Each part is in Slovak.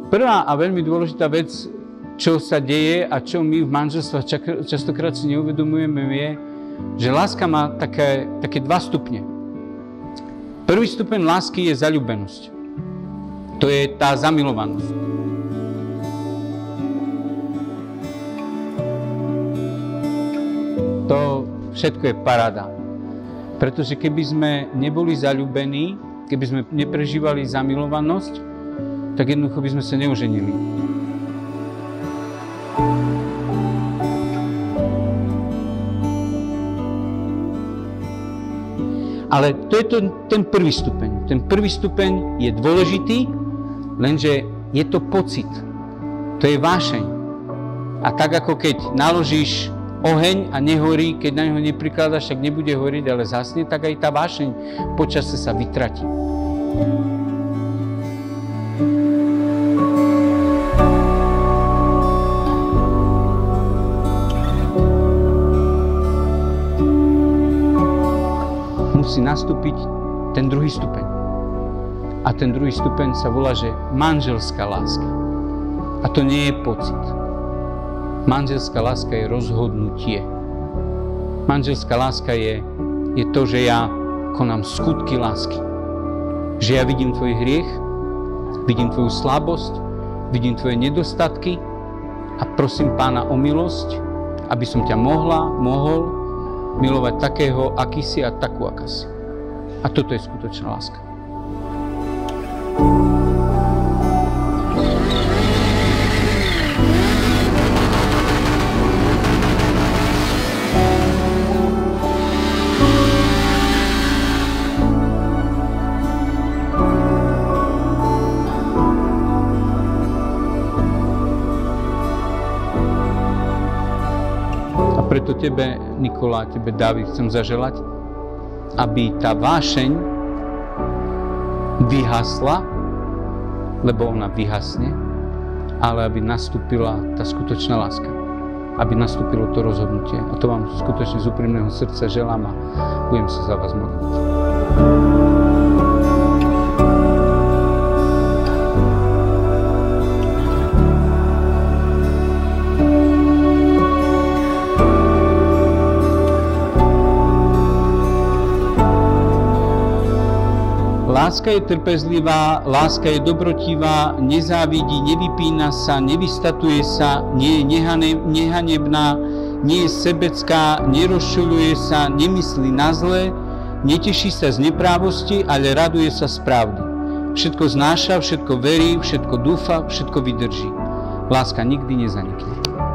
prvá a veľmi dôležitá vec, čo sa deje a čo my v manželstvách častokrát si neuvedomujeme, je, že láska má také 2 stupne. Prvý stupeň lásky je zaľúbenosť. To je tá zamilovanosť. To všetko je paráda. Pretože keby sme neboli zaľúbení, keby sme neprežívali zamilovanosť, tak jednoducho by sme sa neoženili. Ale to je ten prvý stupeň. Ten prvý stupeň je dôležitý, lenže je to pocit. To je vášeň. A tak ako keď naložíš oheň a nehorí, keď na neho neprikladáš, tak nebude horiť, ale zhasne, tak aj tá vášeň počase sa vytratí. Musí nastúpiť ten druhý stupeň. A ten druhý stupeň sa volá, že manželská láska. A to nie je pocit. Manželská láska je rozhodnutie. Manželská láska je to, že ja konám skutky lásky. Že ja vidím tvoj hriech, vidím tvoju slabosť, vidím tvoje nedostatky a prosím Pána o milosť, aby som ťa mohol milovať takého, aký si a takú, aká si. A toto je skutočná láska. Preto tebe, Nikola, tebe, Dávid, chcem zaželať, aby tá vášeň vyhasla, lebo ona vyhasne, ale aby nastúpila tá skutočná láska. Aby nastúpilo to rozhodnutie. A to vám skutočne z úprimného srdca želám a budem sa za vás modliť. Láska je trpezlivá, láska je dobrotivá, nezávidí, nevypína sa, nevystatuje sa, nie je nehanebná, nie je sebecká, nerozčuľuje sa, nemyslí na zlé, neteší sa z neprávosti, ale raduje sa z pravdy. Všetko znáša, všetko verí, všetko dúfa, všetko vydrží. Láska nikdy nezanikne.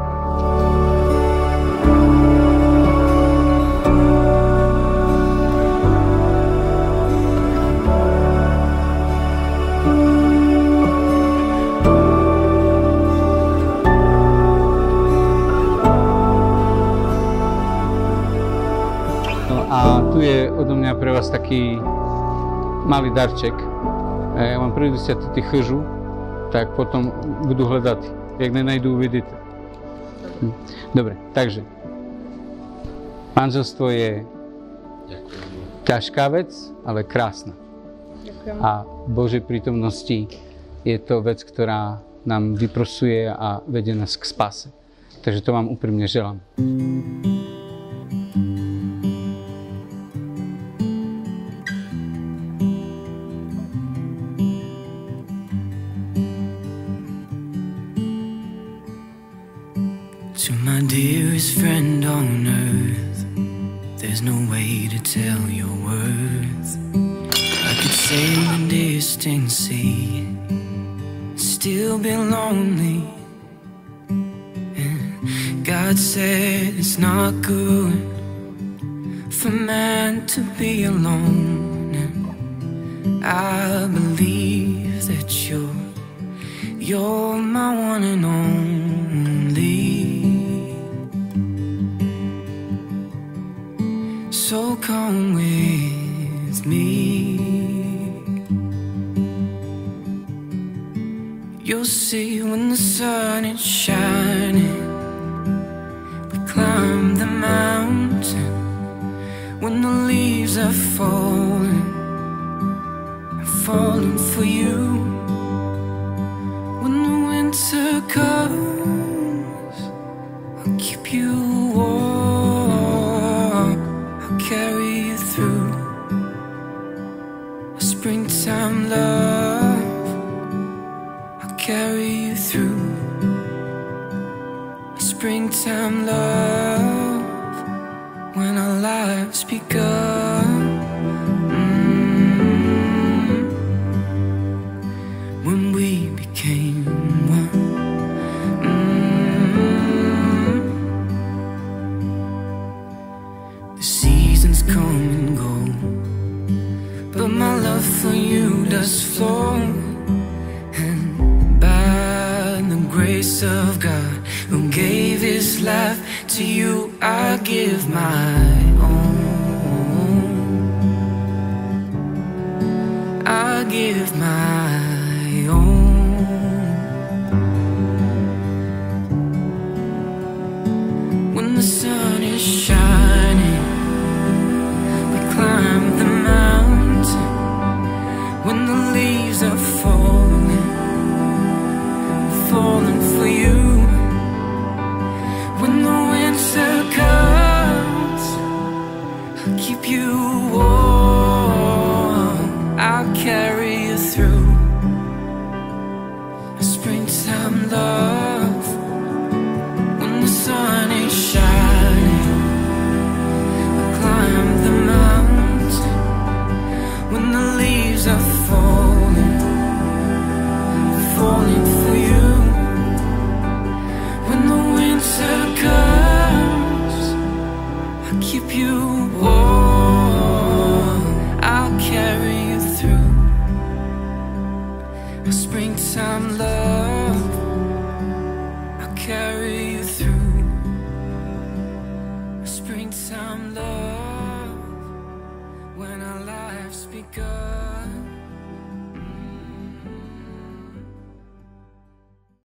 A tu je odo mňa pre vás taký malý darček. Ja vám prídu ste tí chyžu, tak potom budú hľadať. Jak nenajdú, uvidíte. Dobre, takže manželstvo je ťažká vec, ale krásna. Ďakujem. A v Božej prítomnosti je to vec, ktorá nám vyprosuje a vedie nás k spáse. Takže to vám úprimne želám. To my dearest friend on earth, there's no way to tell your worth. I could sail a distant sea, still be lonely. And God said it's not good for man to be alone. And I believe that you're my one and only. So come with me. You'll see when the sun is shining, we climb the mountain. When the leaves are falling, I'm falling for you. When the carry you through. A springtime love, I'll carry you through. A springtime love, when our lives begun. When we became one. The seasons come and go, but my love for you does flow. And by the grace of God, who gave his life to you, I give my own. I give my own. When the sun is shining, we climb the mountain. When the leaves are falling, falling for you. When the winter comes, I'll keep you warm. I'll carry you through. A springtime love, when the sun ain't shining, I climb the mountain. When the leaves are falling, falling for you. When the winter comes, I'll keep you warm. I'll carry you through. A springtime love, I'll carry you through. A springtime love, when our lives begun.